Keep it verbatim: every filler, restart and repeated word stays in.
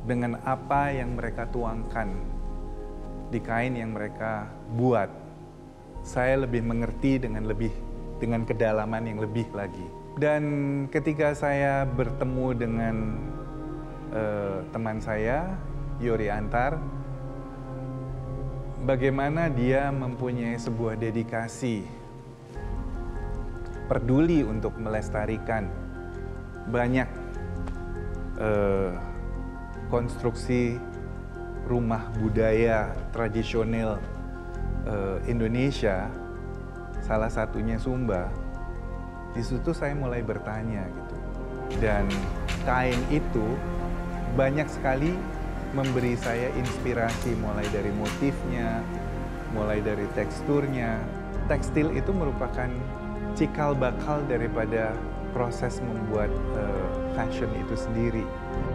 dengan apa yang mereka tuangkan di kain yang mereka buat. Saya lebih mengerti dengan lebih dengan kedalaman yang lebih lagi. Dan ketika saya bertemu dengan uh, teman saya, Yori Antar, bagaimana dia mempunyai sebuah dedikasi, peduli untuk melestarikan banyak uh, konstruksi rumah budaya tradisional uh, Indonesia, salah satunya Sumba. Di situ saya mulai bertanya gitu. Dan kain itu banyak sekali memberi saya inspirasi, mulai dari motifnya, mulai dari teksturnya. Tekstil itu merupakan cikal bakal daripada proses membuat uh, fashion itu sendiri.